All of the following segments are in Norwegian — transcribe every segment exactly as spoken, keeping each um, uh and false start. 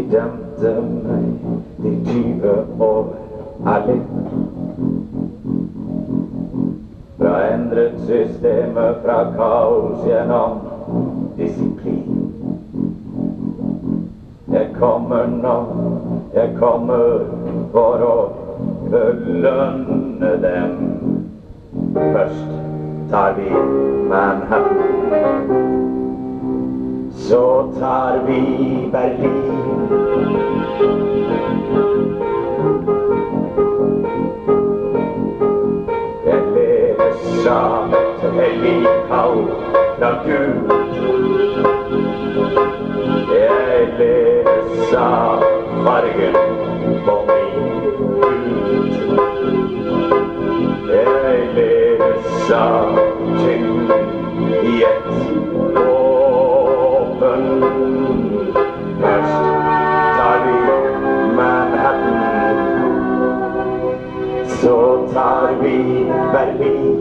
dømte meg til tyve år ærlig. Fra endret systemet fra kaos gjennom disiplin. Jeg kommer nå, jeg kommer for å belønne dem. Først tar vi Manhattan, så tar vi Berlin. Jeg leser av et hellig kall fra Gud. Jeg leser av fargen på min hud. Jeg leser av tyngden i et våpen. Først tar vi Manhattan, så tar vi Berlin.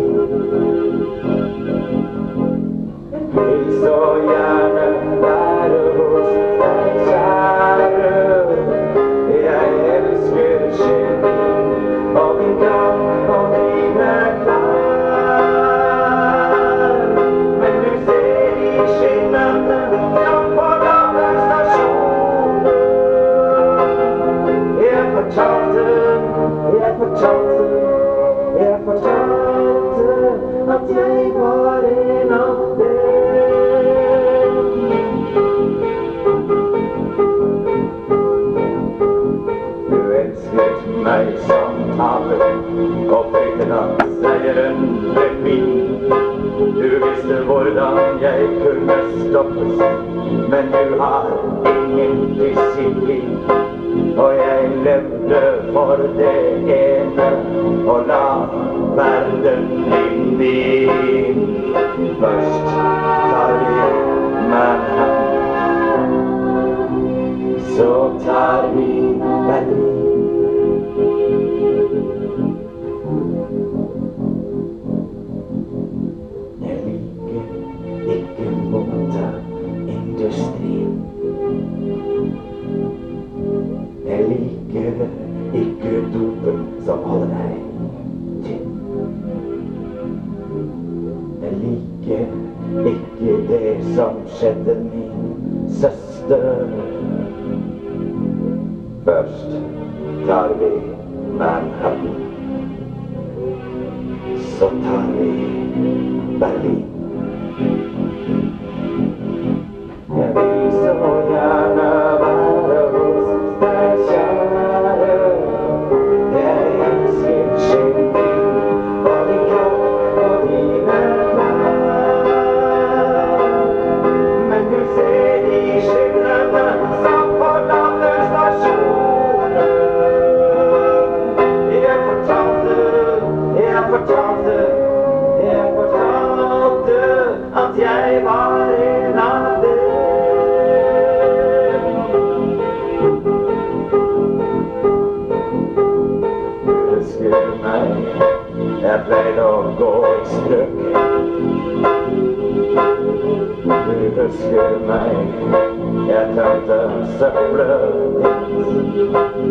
Vil så gjerne være hos deg, kjære. Jeg elsker skinn og min gang og dine klær. Men du ser de skinnene som forlater stasjonen. Jeg fortalte, jeg fortalte, jeg fortalte at jeg var en av dem. Du elsket meg som taper, og frykten at seieren ble min. Du visste hvordan jeg kunne stoppes, men du har ingen disiplin. Og jeg levde for det ene, og la verden inn inn. Først tar vi Manhattan, så tar vi Berlin. Jeg liker ikke moteindustrien. Jeg liker ikke dopen som holder deg tynn. Jeg liker ikke det som skjedde min søster. Først tar vi Manhattan, så tar vi Berlin. Jeg vil så gjerne være hos deg, kjære. Jeg elsker skinn og din kropp og dine klær. Men du ser de skinnene som forlater stasjonen. Jeg fortalte, jeg fortalte, jeg fortalte at jeg var en av dem. Du husker meg, jeg pleide å gå i strøket. Du husker meg, jeg tømte søpplet ditt.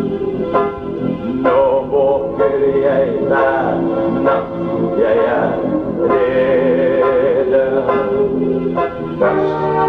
Nå våker jeg hver natt, jeg er rede. Først